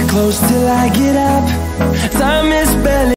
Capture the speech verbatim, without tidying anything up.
close till I get up. Time is barely